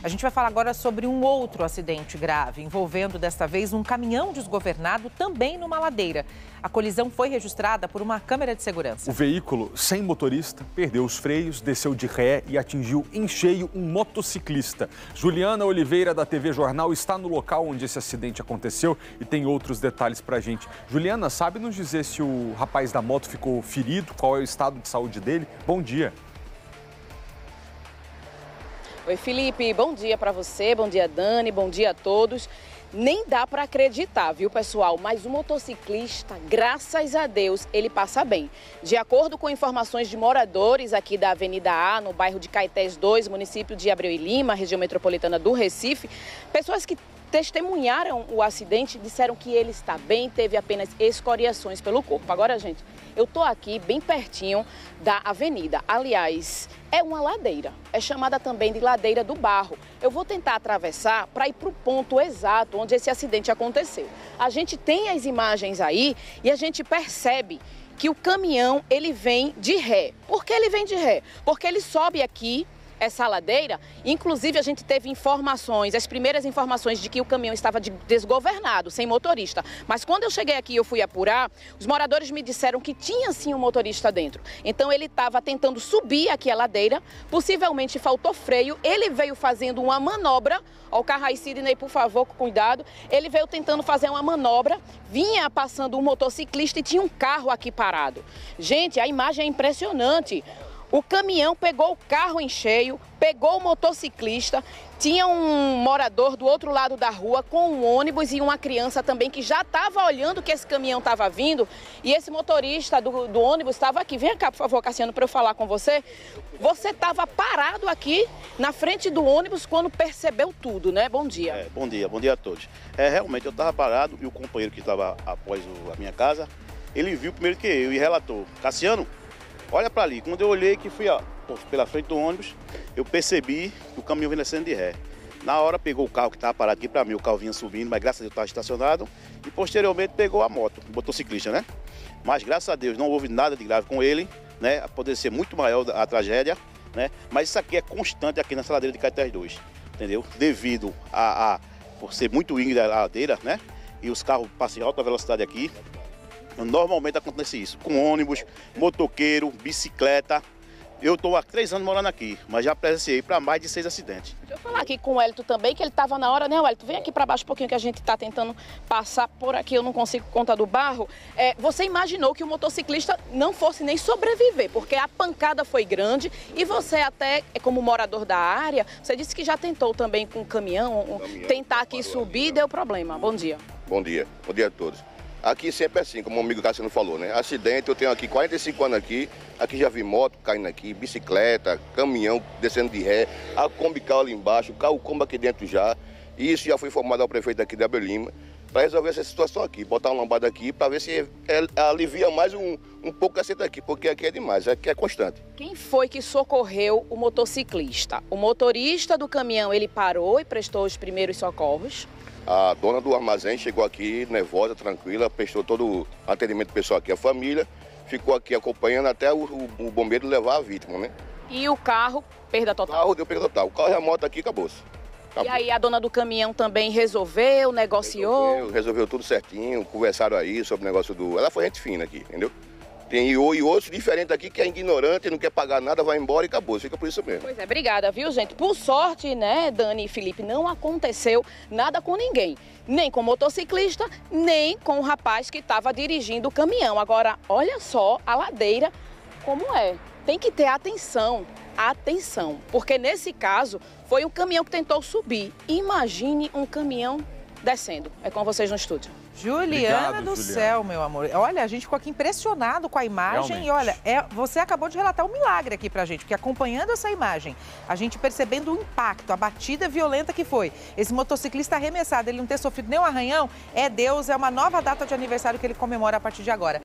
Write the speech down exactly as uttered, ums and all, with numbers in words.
A gente vai falar agora sobre um outro acidente grave, envolvendo desta vez um caminhão desgovernado também numa ladeira. A colisão foi registrada por uma câmera de segurança. O veículo, sem motorista, perdeu os freios, desceu de ré e atingiu em cheio um motociclista. Juliana Oliveira, da T V Jornal, está no local onde esse acidente aconteceu e tem outros detalhes pra gente. Juliana, sabe nos dizer se o rapaz da moto ficou ferido? Qual é o estado de saúde dele? Bom dia. Oi, Felipe, bom dia para você, bom dia, Dani, bom dia a todos. Nem dá para acreditar, viu, pessoal? Mas o motociclista, graças a Deus, ele passa bem. De acordo com informações de moradores aqui da Avenida A, no bairro de Caetés dois, município de Abreu e Lima, região metropolitana do Recife, pessoas que testemunharam o acidente disseram que ele está bem, teve apenas escoriações pelo corpo. Agora, gente, eu tô aqui bem pertinho da avenida. Aliás, é uma ladeira, é chamada também de Ladeira do Barro. Eu vou tentar atravessar para ir para o ponto exato onde esse acidente aconteceu. A gente tem as imagens aí e a gente percebe que o caminhão, ele vem de ré. Por que ele vem de ré? Porque ele sobe aqui essa ladeira, inclusive a gente teve informações, as primeiras informações de que o caminhão estava desgovernado, sem motorista. Mas quando eu cheguei aqui e eu fui apurar, os moradores me disseram que tinha sim um motorista dentro. Então ele estava tentando subir aqui a ladeira, possivelmente faltou freio, ele veio fazendo uma manobra. Ó, o carro aí, Sidney, por favor, com cuidado. Ele veio tentando fazer uma manobra, vinha passando um motociclista e tinha um carro aqui parado. Gente, a imagem é impressionante. O caminhão pegou o carro em cheio, pegou o motociclista, tinha um morador do outro lado da rua com um ônibus e uma criança também que já estava olhando que esse caminhão estava vindo e esse motorista do, do ônibus estava aqui. Vem cá, por favor, Cassiano, para eu falar com você. Você estava parado aqui na frente do ônibus quando percebeu tudo, né? Bom dia. É, bom dia, bom dia a todos. É, realmente eu estava parado e o companheiro que estava após o, a minha casa, ele viu primeiro que eu e relatou: Cassiano, olha para ali. Quando eu olhei que fui ó, pela frente do ônibus, eu percebi que o caminhão vinha descendo de ré. Na hora pegou o carro que estava parado aqui para mim, o carro vinha subindo, mas graças a Deus estava estacionado. E posteriormente pegou a moto, o motociclista, né? Mas graças a Deus não houve nada de grave com ele, né? Poderia ser muito maior a tragédia, né? Mas isso aqui é constante aqui nessa ladeira de Caetés dois, entendeu? Devido a, a por ser muito íngreme a ladeira, né? E os carros passam em alta velocidade aqui. Normalmente acontece isso, com ônibus, motoqueiro, bicicleta. Eu estou há três anos morando aqui, mas já presenciei para mais de seis acidentes. Deixa eu falar aqui com o Wellington também, que ele estava na hora, né, Wellington? Vem aqui para baixo um pouquinho que a gente está tentando passar por aqui, eu não consigo conta do barro. É, você imaginou que o motociclista não fosse nem sobreviver, porque a pancada foi grande e você até, como morador da área, você disse que já tentou também com o caminhão, um, caminhão tentar aqui subir e deu problema. Bom dia. Bom dia, bom dia a todos. Aqui sempre é assim, como o amigo Cassiano falou, né? Acidente, eu tenho aqui quarenta e cinco anos aqui, aqui já vi moto caindo aqui, bicicleta, caminhão descendo de ré, a Kombi carro ali embaixo, o carro Kombi aqui dentro já. E isso já foi informado ao prefeito aqui de Abreu e Lima para resolver essa situação aqui, botar uma lambada aqui para ver se é, é, alivia mais um, um pouco esse daqui, porque aqui é demais, aqui é constante. Quem foi que socorreu o motociclista? O motorista do caminhão, ele parou e prestou os primeiros socorros? A dona do armazém chegou aqui nervosa, tranquila, prestou todo o atendimento pessoal aqui, a família, ficou aqui acompanhando até o, o, o bombeiro levar a vítima, né? E o carro, perda total? O carro deu perda total. O carro e a moto aqui, acabou-se. Acabou. E aí a dona do caminhão também resolveu, negociou? Resolveu, resolveu tudo certinho, conversaram aí sobre o negócio do... Ela foi gente fina aqui, entendeu? Tem e outros diferentes aqui que é ignorante, não quer pagar nada, vai embora e acabou, fica por isso mesmo. Pois é, obrigada, viu, gente? Por sorte, né, Dani e Felipe, não aconteceu nada com ninguém. Nem com o motociclista, nem com o rapaz que estava dirigindo o caminhão. Agora, olha só a ladeira como é. Tem que ter atenção, atenção. Porque nesse caso, foi um caminhão que tentou subir. Imagine um caminhão descendo. É com vocês no estúdio. Juliana Obrigado, do Juliana. céu, meu amor. Olha, a gente ficou aqui impressionado com a imagem. Realmente. E olha, é, você acabou de relatar um milagre aqui pra gente, porque acompanhando essa imagem, a gente percebendo o impacto, a batida violenta que foi. Esse motociclista arremessado, ele não ter sofrido nenhum arranhão, é Deus, é uma nova data de aniversário que ele comemora a partir de agora.